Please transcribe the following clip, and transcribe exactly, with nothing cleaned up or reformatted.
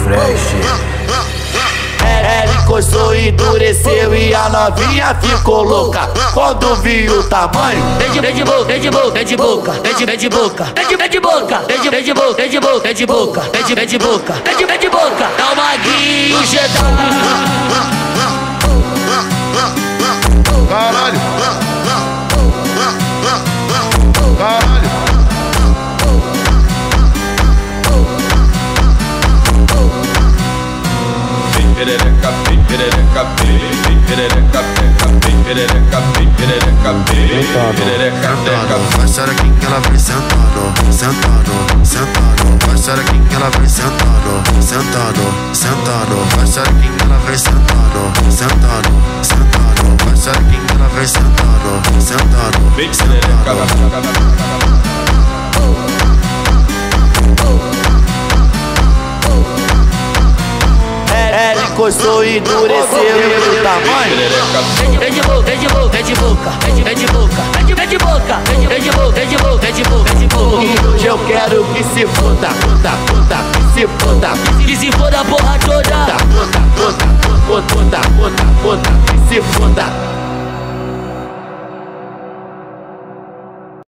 fresh. Ela encostou e endureceu e a novinha ficou louca quando viu o tamanho. Vem de, vem de boca, vem de boca, vem de boca, vem de, vem de boca, vem de, vem de boca, vem de, vem de boca, vem de boca, vem de boca, vem de, vem de boca, vem de, vem de boca. Dá uma guinjada. Caralho. Caralho. Perereca, perereca, perereca, perereca, perereca, perereca. Vai xerequinha que ela vem sentando, sentando, sentando. Vai xerequinha que ela vem sentando, sentando, sentando. Vai xerequinha que ela vem sentando, sentando, sentando. Vai xerequinha que ela vem sentando, sentando, sentando. Ela encostou e endureceu e viu o tamanho. Vem de boca, vem de boca, vem de boca, vem de, vem de boca, vem de, vem de boca, vem de, vem de boca, vem de boca, vem de boca, vem de boca. E hoje eu quero que se foda, foda, foda, que se foda, que se foda a porra toda. foda, foda, foda, foda, foda, foda, que se foda.